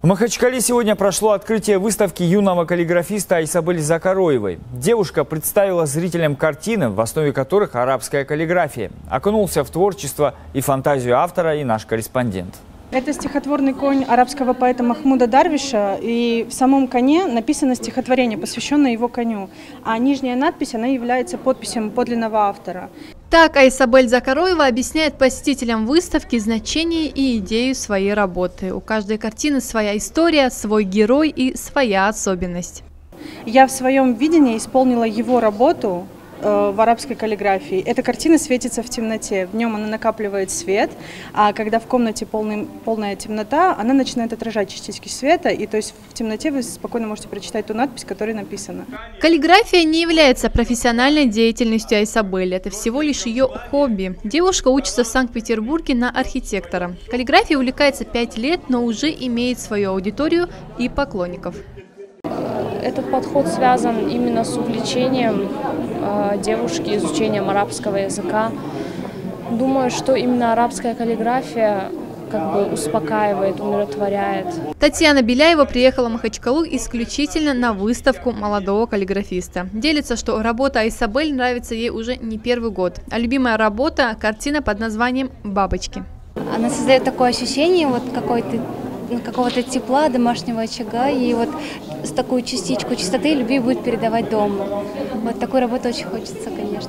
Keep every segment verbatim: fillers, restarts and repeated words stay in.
В Махачкале сегодня прошло открытие выставки юного каллиграфиста Айсабель Закароевой. Девушка представила зрителям картины, в основе которых арабская каллиграфия. Окунулся в творчество и фантазию автора и наш корреспондент. Это стихотворный конь арабского поэта Махмуда Дарвиша, и в самом коне написано стихотворение, посвященное его коню. А нижняя надпись, она является подписью подлинного автора. Так Айсабель Закароева объясняет посетителям выставки значение и идею своей работы. У каждой картины своя история, свой герой и своя особенность. Я в своем видении исполнила его работу в арабской каллиграфии. Эта картина светится в темноте, в нем она накапливает свет, а когда в комнате полный, полная темнота, она начинает отражать частички света, и то есть в темноте вы спокойно можете прочитать ту надпись, которая написана. Каллиграфия не является профессиональной деятельностью Айсабель, это всего лишь ее хобби. Девушка учится в Санкт-Петербурге на архитектора. Каллиграфией увлекается пять лет, но уже имеет свою аудиторию и поклонников. Этот подход связан именно с увлечением э, девушки, изучением арабского языка. Думаю, что именно арабская каллиграфия как бы успокаивает, умиротворяет. Татьяна Беляева приехала в Махачкалу исключительно на выставку молодого каллиграфиста. Делится, что работа Айсабель нравится ей уже не первый год. А любимая работа – картина под названием «Бабочки». Она создает такое ощущение вот какой-то какого-то тепла, домашнего очага, и вот с такую частичку чистоты и любви будет передавать дому. Вот такой работы очень хочется, конечно.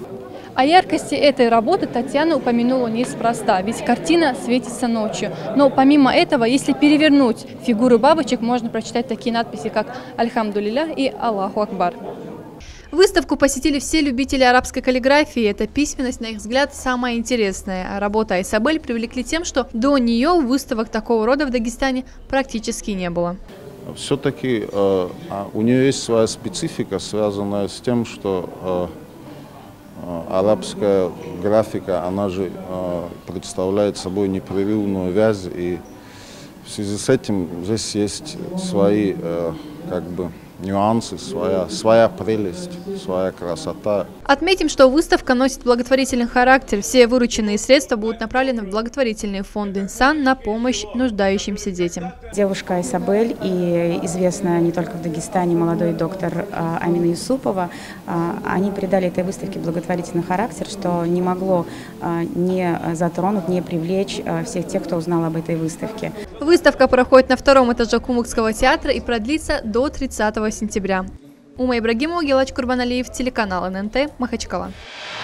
О яркости этой работы Татьяна упомянула неспроста, ведь картина светится ночью. Но помимо этого, если перевернуть фигуры бабочек, можно прочитать такие надписи, как «Альхамдулилля» и «Аллаху Акбар». Выставку посетили все любители арабской каллиграфии. Эта письменность, на их взгляд, самая интересная. А работа Айсабель привлекли тем, что до нее выставок такого рода в Дагестане практически не было. Все-таки э, у нее есть своя специфика, связанная с тем, что э, арабская графика, она же э, представляет собой непрерывную вязь, и в связи с этим здесь есть свои э, как бы нюансы, своя, своя прелесть, своя красота. Отметим, что выставка носит благотворительный характер. Все вырученные средства будут направлены в благотворительные фонды «Инсан» на помощь нуждающимся детям. Девушка Айсабель и известная не только в Дагестане молодой доктор Амина Юсупова, они придали этой выставке благотворительный характер, что не могло не затронуть, не привлечь всех тех, кто узнал об этой выставке. Выставка проходит на втором этаже Кумыкского театра и продлится до тридцатого сентября. Ума Ибрагимова, Гелач Курбаналиев, телеканал эн эн тэ, Махачкала.